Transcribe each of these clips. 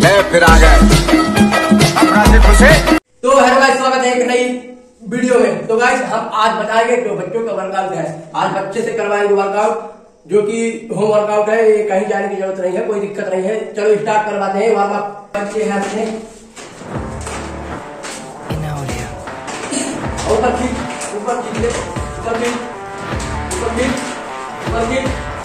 फिर आ गए तो हेलो गाइस, स्वागत है एक नई वीडियो में। तो गाइस हम आज बताएंगे जो बच्चों का वर्कआउट है। आज बच्चे से करवाएंगे वर्कआउट, जो कि होम वर्कआउट है। ये कहीं जाने की जरूरत नहीं है, कोई दिक्कत नहीं है। चलो स्टार्ट करवाते हैं वार्म अप। बच्चे हैं अपने ऊपर खींच, ऊपर खींच ले, ऊपर खींच, ऊपर खींच, ऊपर खींच।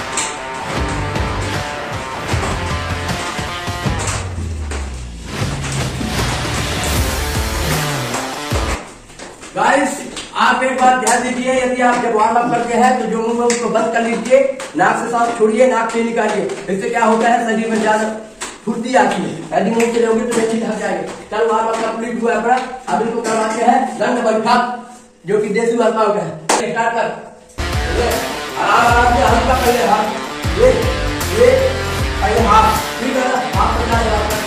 गाइस आप एक बात ध्यान दीजिए, यदि आप जब वार्म अप करते हैं तो जो मुंह है उसको बंद कर लीजिए, नाक से सांस छोड़िए, नाक से निकालिए। इससे क्या होता है, शरीर में ज्यादा फुर्ती आती है। यदि मुंह से लोगे तो व्यक्ति थक जाएंगे। कल वार्म अप कंप्लीट हुआ अपना, अब इनको करवाते हैं दंड बैठक, जो कि देसी वर्कआउट है। स्टार्ट कर, आराम आराम से, हल्का पहले हाथ, ये पहले हाथ, ठीक है ना, हाथ पकड़ा कर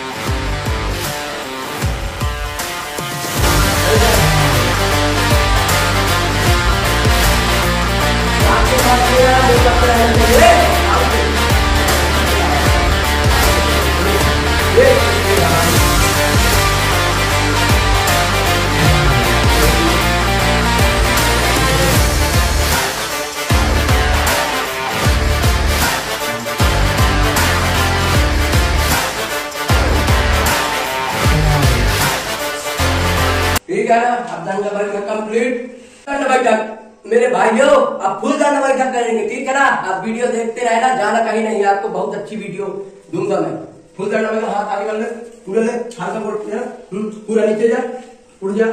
ठीक है ना। अब दंड बैठक कंप्लीट। दंड बैठक मेरे भाइयों, अब फुल दंड बैठक करेंगे, ठीक है ना। आप वीडियो देखते रहना, जाना कहीं नहीं, आपको बहुत अच्छी वीडियो दूंगा मैं। फुल दंड बैठक, हाथ आगे कर ले, पूरा ले, हाथ का पूरा नीचे जा, उड़ जा,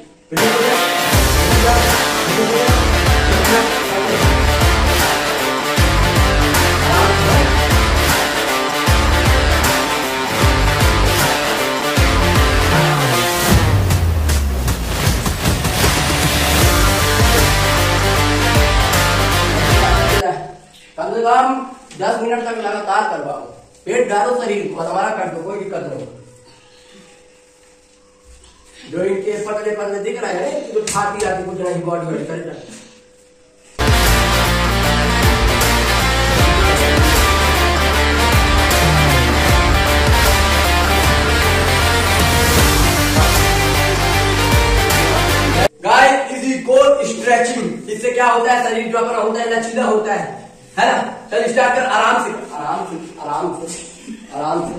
कम से कम 10 मिनट तक लगातार करवाओ। पेट डालो, शरीर को हमारा कर दो, कोई दिक्कत नहीं। जो इनके पतले पतले दिख रहे हैं तो छाती आती कुछ नहीं, बॉडी वेट करेगा। Guys is equal stretching. इससे क्या होता है, शरीर जो अपना होता है लचीला होता है ना। चल स्टार्ट कर, आराम से आराम से आराम से आराम से।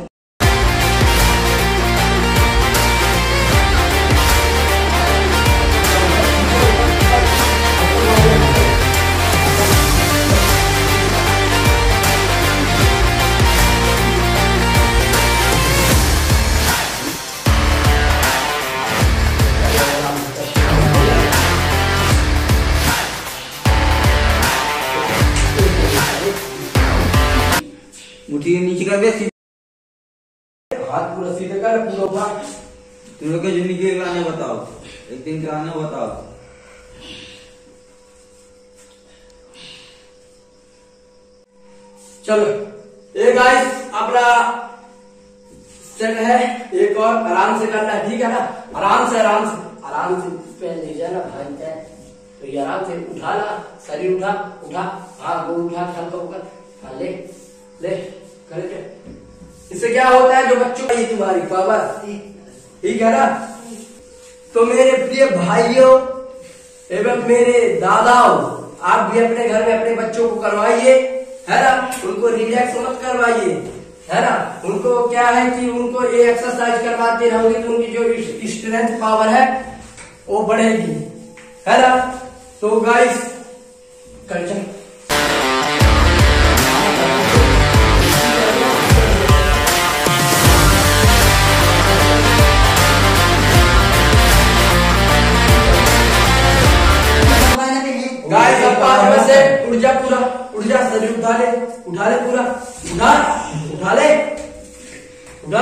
मुझे नीचे कर दे, हाथ पूरा सीधे कर, पूरा उठा। तुम लोग के जो नीचे कराने बताओ, एक दिन कराने बताओ। चलो ये गाइस अपना सेट है, एक और आराम से करना है, ठीक है ना। आराम से आराम से आराम से पे ले जाना भाई है। तो ये आराम से उठाना, शरीर उठा उठा, हाँ वो उठा, हल्का ऊपर, हाँ ले ले करे। इससे क्या होता है, जो बच्चों की तुम्हारी पावर, ठीक है ना। तो मेरे प्रिय भाइयों एवं मेरे दादाओं, आप भी अपने घर में अपने बच्चों को करवाइए, है ना। उनको रिलैक्स मत करवाइए, है ना। उनको क्या है कि उनको ये एक्सरसाइज करवाते रहोगे तो उनकी जो स्ट्रेंथ पावर है वो बढ़ेगी, है ना। तो गाइस कर चल। गाइस अब 5 में से उड़ जा, पूरा उड़ जा, शरीर उठा ले पूरा, उठा ले, उठा।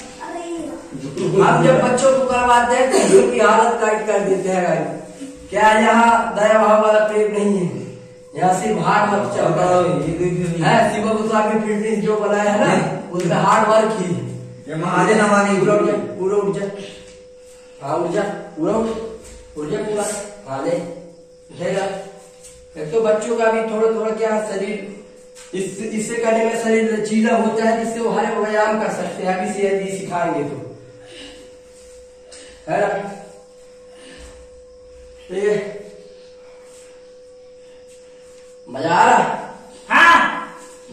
आप जब बच्चों को करवाते हैं तो उनकी हालत टाइट कर देते हैं गाइस। क्या यहाँ दया भाव वाला प्रेम नहीं है, यहाँ सिर्फ हार्ड वर्क चलता है। शिव गोस्वामी फिटनेस जो बनाया है ना, उसमें हार्ड वर्क ही है। पूरा उठ जा, हाँ उठ जा, पूरा उठ जा, पूरा हाँ ले। एक तो बच्चों का भी थोड़ा थोड़ा क्या शरीर इससे करने में शरीर लचीला होता है, जिससे वो हर व्यायाम कर सकते हैं। अभी से यदि सिखाएंगे तो है ना। ये मजा आ रहा? हाँ।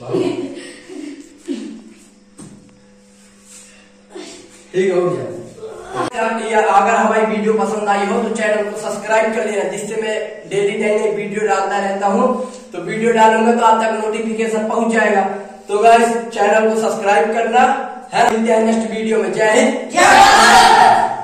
ठीक हो गया। अगर हमारी वीडियो पसंद आई हो तो चैनल को सब्सक्राइब कर लेना, जिससे मैं डेली नई वीडियो डालता रहता हूँ। तो वीडियो डालूंगा तो आप तक नोटिफिकेशन पहुंच जाएगा। तो गाइस चैनल को सब्सक्राइब करना है। मिलते हैं नेक्स्ट वीडियो में। जय हिंद।